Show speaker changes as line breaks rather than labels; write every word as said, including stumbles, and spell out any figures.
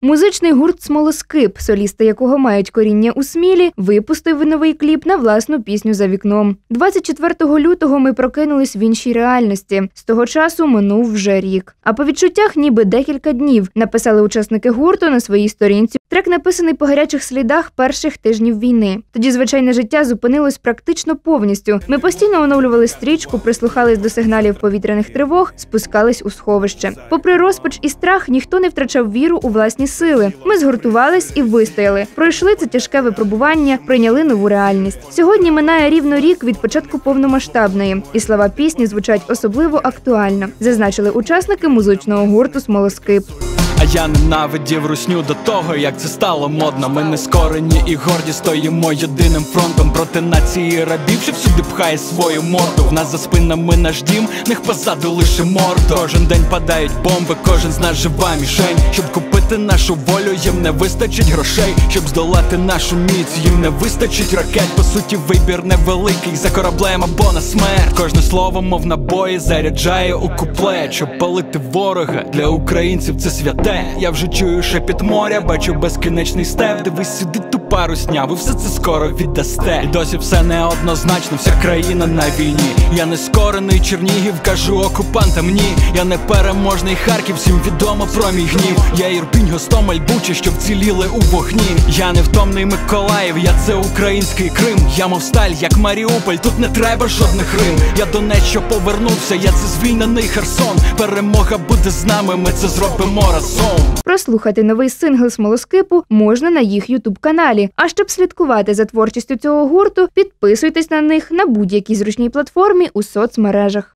Музичний гурт «Смолоскип», солісти якого мають коріння у Смілі, випустив новий кліп на власну пісню «За вікном». двадцять четвертого лютого ми прокинулись в іншій реальності. З того часу минув вже рік. А по відчуттях ніби декілька днів, написали учасники гурту на своїй сторінці. Трек написаний по гарячих слідах перших тижнів війни. Тоді звичайне життя зупинилось практично повністю. Ми постійно оновлювали стрічку, прислухались до сигналів повітряних тривог, спускались у сховище. Попри розпач і страх, ніхто не втрачав віру у власні сили. Ми згуртувались і вистояли. Пройшли це тяжке випробування, прийняли нову реальність. Сьогодні минає рівно рік від початку повномасштабної. І слова пісні звучать особливо актуально, зазначили учасники музичного гурту «Смолоскип».
А я ненавидів русню до того, як це стало модно. Ми не скорені і горді стоїмо єдиним фронтом проти нації рабів, що всюди пхає свою морду. В нас за спинами наш дім, них позаду лише морду. Кожен день падають бомби, кожен з нас жива мішень. Щоб купити нашу волю, їм не вистачить грошей. Щоб здолати нашу міць, їм не вистачить ракет. По суті, вибір невеликий, за кораблем або на смерть. Кожне слово, мов набої, заряджає у куплет. Щоб палити ворога, для українців це святе. Я вже чую шепіт моря, бачу безкінечний степ. Дивись сюди, тупа русня, ви все це скоро віддасте. І досі все неоднозначно, вся країна на війні. Я не скорений Чернігів, кажу окупантам ні. Я не переможний Харків, всім відомо про мій гнів. Я Ірпінь, Гостомель, Буча, що вціліли у вогні. Я невтомний Миколаїв, я це український Крим. Я мов сталь, як Маріуполь, тут не треба жодних Рим. Я до Донець, що повернувся, я це звільнений Херсон. Перемога буде з нами, ми це зробимо разом.
Прослухати новий сингл «Смолоскипу» можна на їх ютуб-каналі. А щоб слідкувати за творчістю цього гурту, підписуйтесь на них на будь-якій зручній платформі у соцмережах.